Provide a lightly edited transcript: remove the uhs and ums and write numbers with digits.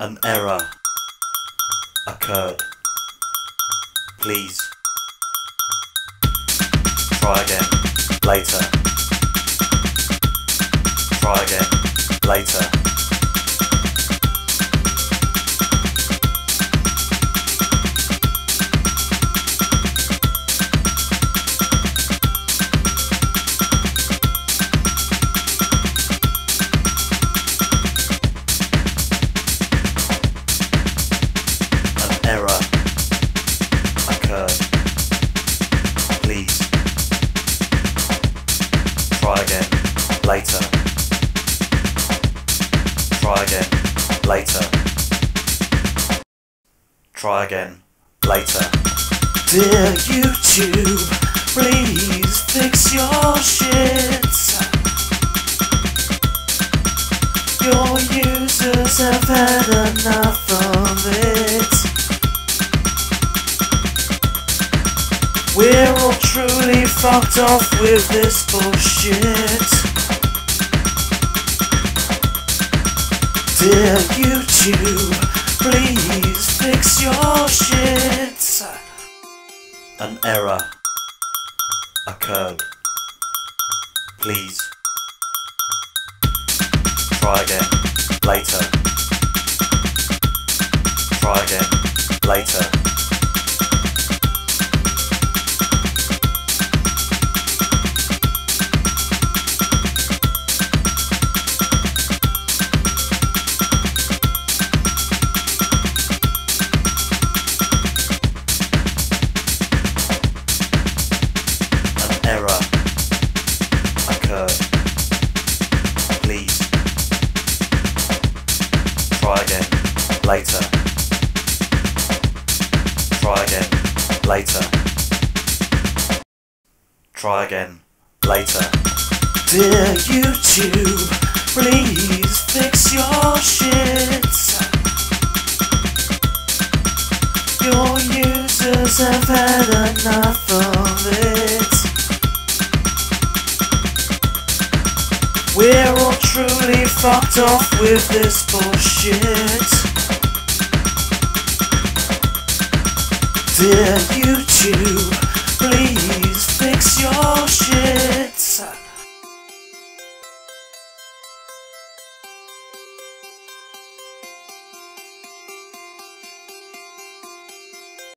An error occurred. Please try again later. Try again later. Error occurred. Please try again later. Try again later. Try again later. Dear YouTube, please fix your shit. Your users have had enough of it. We're all truly fucked off with this bullshit. Dear YouTube, please fix your shit. An error occurred. Please try again later. Try again later. Error occurred. Please try again later. Try again later. Try again later. Dear YouTube, please fix your shit. Your users have had enough of it. We're all truly fucked off with this bullshit. Dear YouTube,